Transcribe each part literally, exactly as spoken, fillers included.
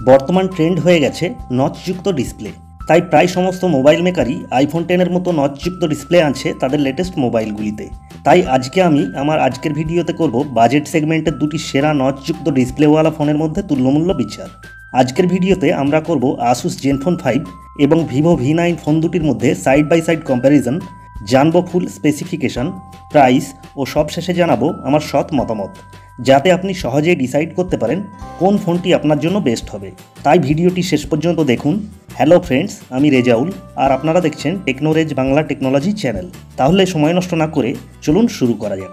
বর্তমান ট্রেন্ড হয়ে গেছে নচযুক্ত ডিসপ্লে। তাই প্রায় সমস্ত মোবাইল মেকারই আইফোন টেনের মতো নচযুক্ত ডিসপ্লে আনছে তাদের লেটেস্ট মোবাইলগুলিতে। তাই আজকে আমি আমার আজকের ভিডিওতে করব বাজেট সেগমেন্টের দুটি সেরা নচযুক্ত ডিসপ্লেওয়ালা ফোনের মধ্যে তুল্যমূল্য বিচার। আজকের ভিডিওতে আমরা করব আসুস জেনফোন ফাইভ এবং ভিভো ভি নাইন ফোন দুটির মধ্যে সাইড বাই সাইড কম্প্যারিজন, জানবো ফুল স্পেসিফিকেশন, প্রাইস ও সবশেষে জানাবো আমার সৎ মতামত, যাতে আপনি সহজেই ডিসাইড করতে পারেন কোন ফোনটি আপনার জন্য বেস্ট হবে। তাই ভিডিওটি শেষ পর্যন্ত দেখুন। হ্যালো ফ্রেন্ডস, আমি রেজাউল আর আপনারা দেখছেন টেকনোরেজ বাংলা টেকনোলজি চ্যানেল। তাহলে সময় নষ্ট না করে চলুন শুরু করা যাক।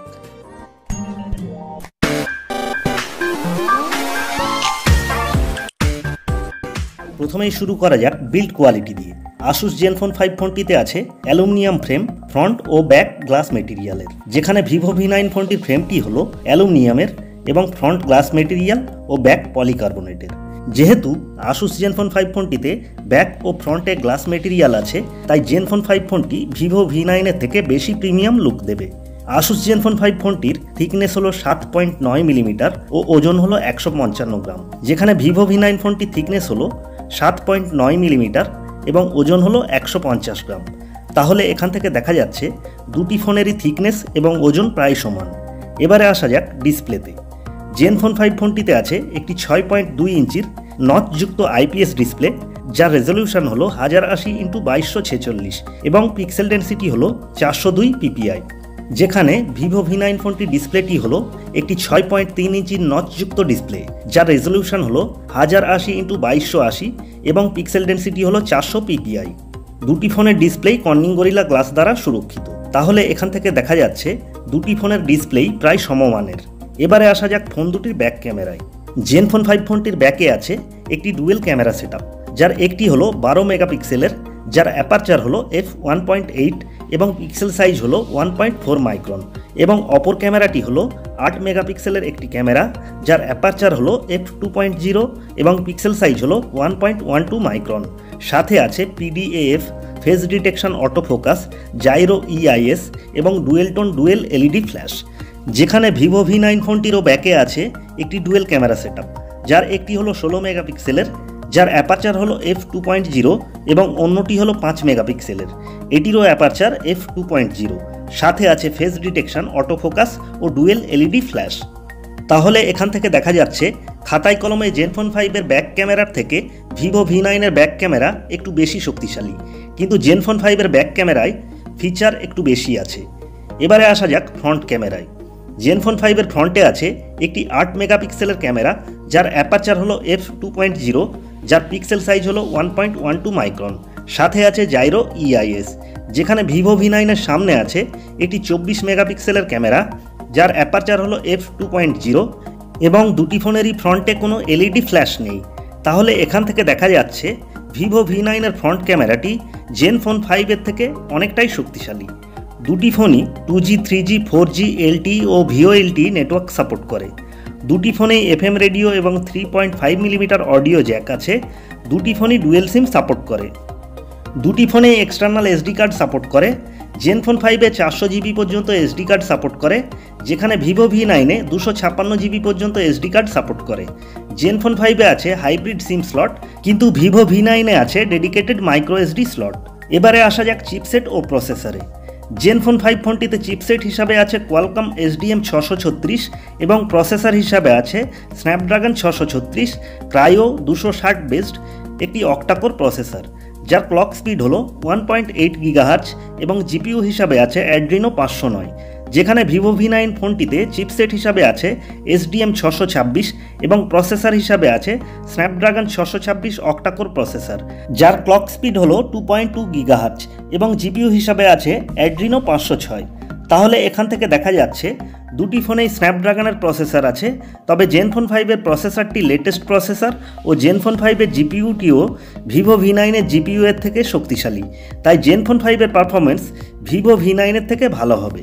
প্রথমেই শুরু করা যাক বিল্ড কোয়ালিটি দিয়ে। আসুস জেনফোন ফাইভ ফোনটিতে আছে অ্যালুমিনিয়াম ফ্রেম, ফ্রন্ট ও ব্যাক গ্লাস মেটেরিয়ালের, যেখানে ভিভো ভি নাইন ফোনটির ফ্রেমটি হলো অ্যালুমিনিয়ামের এবং ফ্রন্ট গ্লাস মেটেরিয়াল ও ব্যাক পলিকার্বনেটের। যেহেতু আসুস জেনফোন ফাইভ ফোনটিতে ব্যাক ও ফ্রন্টে গ্লাস মেটেরিয়াল আছে, তাই জেনফোন ফাইভ ফোনটি ভিভো ভি নাইনের থেকে বেশি প্রিমিয়াম লুক দেবে। আসুস জেনফোন ফাইভ ফোনটির থিকনেস হলো সাত পয়েন্ট নয় মিলিমিটার ও ওজন হলো একশো পঞ্চান্ন গ্রাম, যেখানে ভিভো ভি নাইন ফোনটির থিকনেস হলো সাত পয়েন্ট নয় মিলিমিটার এবং ওজন হলো একশো পঞ্চাশ গ্রাম। তাহলে এখান থেকে দেখা যাচ্ছে দুটি ফোনেরই থিকনেস এবং ওজন প্রায় সমান। এবারে আসা যাক ডিসপ্লেতে। জেনফোন ফাইভ ফোনটিতে আছে একটি ছয় পয়েন্ট দুই ইঞ্চির নচযুক্ত আইপিএস ডিসপ্লে, যার রেজলিউশন হলো হাজার আশি ইন্টু বাইশশো ছেচল্লিশ এবং পিক্সেল ডেন্সিটি হলো চারশো দুই পিপিআই। যেখানে ভিভো ভি নাইন ফোনটির ডিসপ্লেটি হলো একটি ছয় পয়েন্ট তিন ইঞ্চির নচযুক্ত ডিসপ্লে, যার রেজলিউশন হলো হাজার আশি ইন্টু বাইশশো আশি এবং পিক্সেল ডেন্সিটি হলো চারশো পিপিআই। দুটি ফোনের ডিসপ্লেই কর্নিং গরিলা গ্লাস দ্বারা সুরক্ষিত। তাহলে এখান থেকে দেখা যাচ্ছে দুটি ফোনের ডিসপ্লেই প্রায় সমমানের। এবারে আসা যাক ফোন দুটির ব্যাক ক্যামেরায়। জেনফোন ফাইভ ফোনটির ব্যাকে আছে একটি ডুয়েল ক্যামেরা সেটআপ, যার একটি হলো বারো মেগাপিক্সেলের, যার অ্যাপারচার হলো এফ ওয়ান পয়েন্ট এইট এবং পিক্সেল সাইজ হলো ওয়ান পয়েন্ট ফোর মাইক্রন, এবং অপর ক্যামেরাটি হলো আট মেগাপিক্সেলের একটি ক্যামেরা, যার অ্যাপারচার হলো এফ টু পয়েন্ট জিরো এবং পিক্সেল সাইজ হলো one point one two micron. সাথে আছে PDAF, face detection auto focus, gyro EIS এবং dual tone dual LED flash. যেখানে ভিভো ভি নাইন ফোনটিরও ব্যাকে আছে একটি ডুয়েল ক্যামেরা সেটআপ, যার একটি হলো ষোলো মেগাপিক্সেলের, যার অ্যাপারচার হলো এফ টু পয়েন্ট জিরো এবং অন্যটি হলো পাঁচ মেগাপিক্সেলের, এটিরও aperture F two point zero. সাথে আছে ফেস ডিটেকশন অটো ফোকাস ও ডুয়েল এলইডি ফ্ল্যাশ। তাহলে এখান থেকে দেখা যাচ্ছে খাতায় কলমে জেনফোন ফাইভের ব্যাক ক্যামেরার থেকে ভিভো ভি নাইনের ব্যাক ক্যামেরা একটু বেশি শক্তিশালী, কিন্তু জেনফোন ফাইভের ব্যাক ক্যামেরায় ফিচার একটু বেশি আছে। এবারে আসা যাক ফ্রন্ট ক্যামেরায়। জেনফোন ফাইভের ফ্রন্টে আছে একটি আট মেগাপিক্সেলের ক্যামেরা, যার অ্যাপারচার হলো এফ টু পয়েন্ট জিরো, যার পিক্সেল সাইজ হলো one point one two micron. সাথে আছে জাইরো ইআইএস। যেখানে ভিভো ভি নাইনের সামনে আছে একটি চব্বিশ মেগাপিক্সেলের ক্যামেরা, যার অ্যাপারচার হলো এফ টু পয়েন্ট জিরো এবং দুটি ফোনেরই ফ্রন্টে কোনো এলইডি ফ্ল্যাশ নেই। তাহলে এখান থেকে দেখা যাচ্ছে ভিভো ভি নাইনের ফ্রন্ট ক্যামেরাটি জেনফোন ফাইভের থেকে অনেকটাই শক্তিশালী। দুটি ফোনই two G, three G, four G, LTE ও ভিওএলটি নেটওয়ার্ক সাপোর্ট করে। দুটি ফোনেই এফএম রেডিও এবং three point five millimetre audio jack আছে। দুটি ফোনই ডুয়েল সিম সাপোর্ট করে। দুটি ফোনে এক্সটার্নাল এসডি কার্ড সাপোর্ট করে। জেনফোন ফাইভে চারশো জিবি পর্যন্ত এসডি কার্ড সাপোর্ট করে, যেখানে ভিভো ভি নাইনে দুশো ছাপ্পান্ন জিবি পর্যন্ত এসডি কার্ড সাপোর্ট করে। জেনফোন ফাইভে আছে হাইব্রিড সিম স্লট, কিন্তু ভিভো ভি নাইনে আছে ডেডিকেটেড মাইক্রো এসডি স্লট। এবারে আসা যাক চিপসেট ও প্রসেসরে। জেনফোন ফাইভ ফোনটিতে চিপসেট হিসাবে আছে কোয়ালকম এসডিএম ছশো ছত্রিশ এবং প্রসেসর হিসাবে আছে স্ন্যাপড্রাগন ছশো ছত্রিশ ক্রাইও দুশো ষাট বেসড একটি অক্টাকোর প্রসেসর, যার ক্লক স্পিড হলো ওয়ান পয়েন্ট এইট গিগাহার্জ এবং জিপিইউ হিসাবে আছে অ্যাড্রিনো পাঁচশো নয়। যেখানে ভিভো ভি নাইন ফোনটিতে চিপসেট হিসাবে আছে এসডিএম ছশো ছাব্বিশ এবং প্রসেসর হিসাবে আছে স্ন্যাপড্রাগন ছশো ছাব্বিশ অক্টাকোর প্রসেসর, যার ক্লক স্পিড হলো টু পয়েন্ট টু গিগাহার্জ এবং জিপিইউ হিসাবে আছে অ্যাড্রিনো পাঁচশো ছয়। তাহলে এখান থেকে দেখা যাচ্ছে দুটি ফোনেই স্ন্যাপড্রাগনের প্রসেসর আছে, তবে জেনফোন ফাইভের প্রসেসরটি লেটেস্ট প্রসেসর ও জেনফোন ফাইভের জিপিইউটিও ভিভো ভি নাইনের জিপিইউ এর থেকে শক্তিশালী। তাই জেনফোন ফাইভের পারফরমেন্স ভিভো ভি নাইনের থেকে ভালো হবে।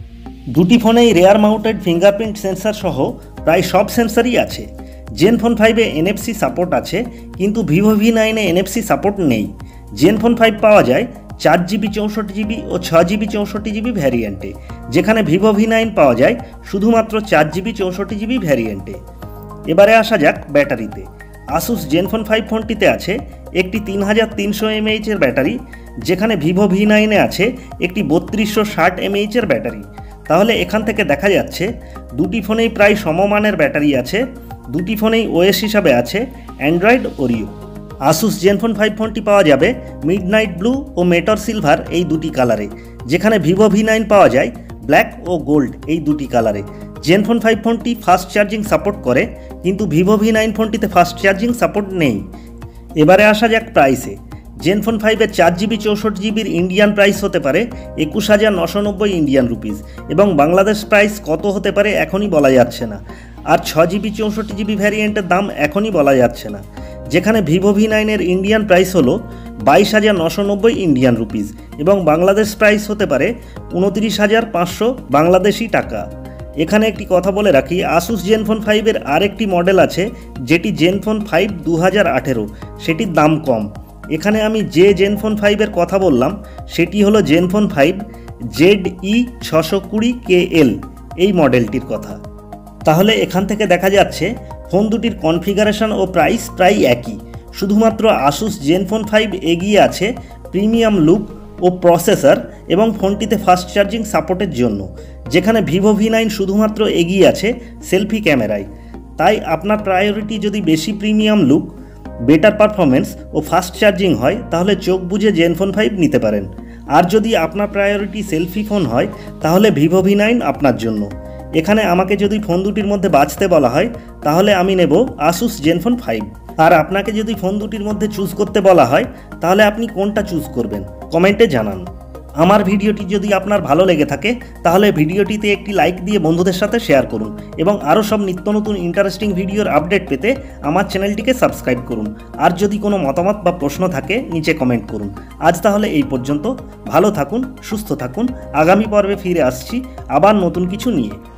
দুটি ফোনেই রেয়ার মাউন্টেড ফিঙ্গারপ্রিন্ট সেন্সর সহ প্রায় সব সেন্সরই আছে। জেনফোন ফাইভে এনএফসি সাপোর্ট আছে, কিন্তু ভিভো ভি নাইনে এনএফসি সাপোর্ট নেই। জেনফোন ফাইভ পাওয়া যায় চার জিবি চৌষট্টি জিবি ও ছ জিবি চৌষট্টি জিবি ভ্যারিয়েন্টে, যেখানে ভিভো ভি নাইন পাওয়া যায় শুধুমাত্র চার জিবি চৌষট্টি জিবি ভ্যারিয়েন্টে। এবারে আসা যাক ব্যাটারিতে। আসুস জেনফোন ফাইভ ফোনটিতে আছে একটি তিন হাজার তিনশো এমএইচের ব্যাটারি, যেখানে ভিভো ভি নাইনে আছে একটি বত্রিশশো ষাট এমএইচের ব্যাটারি। তাহলে এখান থেকে দেখা যাচ্ছে দুটি ফোনেই প্রায় সমমানের ব্যাটারি আছে, দুটি ফোনেই ওএস হিসাবে আছে Android Oreo. Asus Zenfone five ফোনটি পাওয়া যাবে মিডনাইট ব্লু ও মেটর সিলভার এই দুটি কালারে, যেখানে ভিভো ভি নাইন পাওয়া যায় ব্ল্যাক ও গোল্ড এই দুটি কালারে। জেনফোন ফাইভ ফোনটি ফাস্ট চার্জিং সাপোর্ট করে, কিন্তু ভিভো ভি নাইন ফোনটিতে ফাস্ট চার্জিং সাপোর্ট নেই। এবারে আসা যাক প্রাইসে। জেনফোন ফাইভের চার জিবি চৌষট্টি জিবির ইন্ডিয়ান প্রাইস হতে পারে একুশ হাজার নশো নব্বই ইন্ডিয়ান রুপিস, এবং বাংলাদেশ প্রাইস কত হতে পারে এখনই বলা যাচ্ছে না। আর ছ জিবি চৌষট্টি জিবি ভ্যারিয়েন্টের দাম এখনই বলা যাচ্ছে না, যেখানে ভিভো ভি নাইনের ইন্ডিয়ান প্রাইস হলো বাইশ হাজার নশো নব্বই ইন্ডিয়ান রুপিস, এবং বাংলাদেশ প্রাইস হতে পারে উনত্রিশ হাজার পাঁচশো বাংলাদেশি টাকা। এখানে একটি কথা বলে রাখি, আসুস জেনফোন ফাইভের আরেকটি মডেল আছে যেটি জেনফোন ফাইভ দু হাজার আঠেরো, সেটির দাম কম। এখানে আমি যে জেনফোন ফাইভের কথা বললাম সেটি হলো জেনফোন ফাইভ জেড ই ছশো কুড়ি কে এল এই মডেলটির কথা। তাহলে এখান থেকে দেখা যাচ্ছে ফোন দুটির কনফিগারেশন ও প্রাইস প্রায় একই, শুধুমাত্র আসুস জেনফোন ফাইভ এগিয়ে আছে প্রিমিয়াম লুক ও প্রসেসর এবং ফোনটিতে ফাস্ট চার্জিং সাপোর্টের জন্য, যেখানে ভিভো ভি নাইন শুধুমাত্র এগিয়ে আছে সেলফি ক্যামেরায়। তাই আপনার প্রায়োরিটি যদি বেশি প্রিমিয়াম লুক, বেটার পারফরমেন্স ও ফাস্ট চার্জিং হয়, তাহলে চোখ বুঝে জেনফোন ফাইভ নিতে পারেন। আর যদি আপনার প্রায়োরিটি সেলফি ফোন হয়, তাহলে ভিভো ভি নাইন আপনার জন্য। এখানে আমাকে যদি ফোন দুটির মধ্যে বাছতে বলা হয়, তাহলে আমি নেব আসুস জেনফোন ফাইভ। আর আপনাকে যদি ফোন দুটির মধ্যে চুজ করতে বলা হয়, তাহলে আপনি কোনটা চুজ করবেন কমেন্টে জানান। আমার ভিডিওটি যদি আপনার ভালো লেগে থাকে, তাহলে ভিডিওটিতে একটি লাইক দিয়ে বন্ধুদের সাথে শেয়ার করুন, এবং আরও সব নিত্য নতুন ইন্টারেস্টিং ভিডিওর আপডেট পেতে আমার চ্যানেলটিকে সাবস্ক্রাইব করুন। আর যদি কোনো মতামত বা প্রশ্ন থাকে নিচে কমেন্ট করুন। আজ তাহলে এই পর্যন্ত। ভালো থাকুন, সুস্থ থাকুন। আগামী পর্বে ফিরে আসছি আবার নতুন কিছু নিয়ে।